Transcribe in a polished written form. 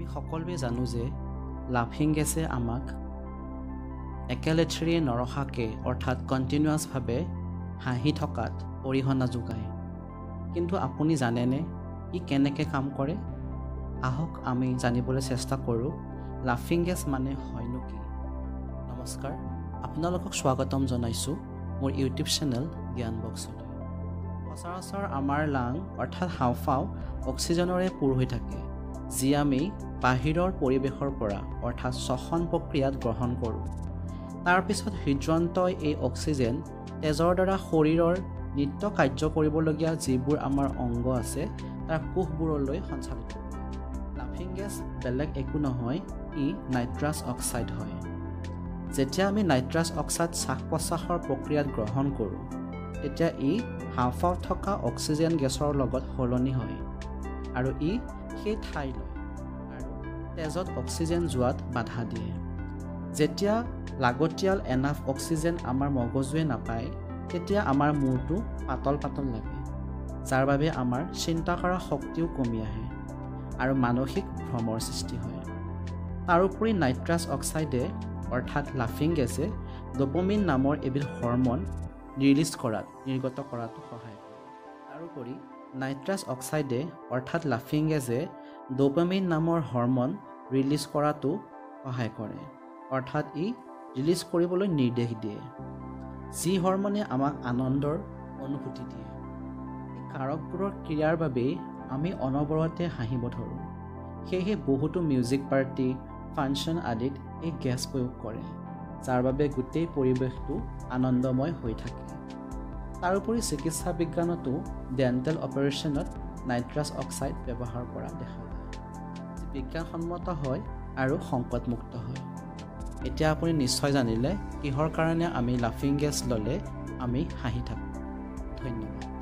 সকলোৱে জানো যে লাফিং গেছে আমাক একেলেঠেৰিয়ে নৰখাকে অৰ্থাৎ কণ্টিনিউৱাছভাৱে হাঁহি থকাত অৰিহণা যোগায়। কিন্তু আপুনি জানেনে ই কেনেকৈ কাম কৰে? আহক আমি জানিবলৈ চেষ্টা কৰোঁ লাফিং গেছ মানে হয়নো কি। নমস্কাৰ, আপোনালোকক স্বাগতম জনাইছোঁ মোৰ ইউটিউব চেনেল জ্ঞান বক্সলৈ। সচৰাচৰ আমাৰ লাং অৰ্থাৎ হাওঁফাওঁ অক্সিজেনৰে পূৰ হৈ থাকে, যি আমি বাহিৰৰ পৰিৱেশৰ পৰা অৰ্থাৎ শ্বসন প্ৰক্ৰিয়াত গ্ৰহণ কৰোঁ। তাৰপিছত হৃদযন্ত্ৰই এই অক্সিজেন তেজৰ দ্বাৰা শৰীৰৰ নিত্য কাৰ্য কৰিবলগীয়া যিবোৰ আমাৰ অংগ আছে তাৰ কোষবোৰলৈ সঞ্চালিত কৰে। লাফিং গেছ বেলেগ একো নহয়, ই নাইট্ৰাছ অক্সাইড হয়। যেতিয়া আমি নাইট্ৰাছ অক্সাইড শ্বাস প্ৰশ্বাসৰ প্ৰক্ৰিয়াত গ্ৰহণ কৰোঁ তেতিয়া ই হাওঁফাওঁত থকা অক্সিজেন গেছৰ লগত সলনি হয় আৰু ই সেই ঠাই লয় আৰু তেজত অক্সিজেন যোৱাত বাধা দিয়ে। যেতিয়া লাগতিয়াল এনাফ অক্সিজেন আমাৰ মগজুৱে নাপায় তেতিয়া আমাৰ মূৰটো পাতল পাতল লাগে, যাৰ বাবে আমাৰ চিন্তা কৰা শক্তিও কমি আহে আৰু মানসিক ভ্ৰমৰ সৃষ্টি হয়। তাৰোপৰি নাইট্ৰাছ অক্সাইডে অৰ্থাৎ লাফিং গেছে ড'পামিন নামৰ এবিধ হৰম'ন নিৰ্গত কৰাটো সহায় কৰে। তাৰোপৰি নাইট্ৰাছ অক্সাইডে অৰ্থাৎ লাফিং গেছে ড'পামিন নামৰ হৰম'ন ৰিলিজ কৰাটো সহায় কৰে, অৰ্থাৎ ই ৰিলিজ কৰিবলৈ নিৰ্দেশ দিয়ে, যি হৰম'নে আমাক আনন্দৰ অনুভূতি দিয়ে। এই কাৰকবোৰৰ ক্ৰিয়াৰ বাবেই আমি অনবৰতে হাঁহিব ধৰোঁ। সেয়েহে বহুতো মিউজিক পাৰ্টি, ফাংচন আদিত এই গেছ প্ৰয়োগ কৰে, যাৰ বাবে গোটেই পৰিৱেশটো আনন্দময় হৈ থাকে। তাৰোপৰি চিকিৎসা বিজ্ঞানতো ডেণ্টেল অপাৰেশ্যনত নাইট্ৰাছ অক্সাইড ব্যৱহাৰ কৰা দেখা যায়, যি বিজ্ঞানসন্মত হয় আৰু সংকটমুক্ত হয়। এতিয়া আপুনি নিশ্চয় জানিলে কিহৰ কাৰণে আমি লাফিং গেছ ল'লে আমি হাঁহি থাকোঁ। ধন্যবাদ।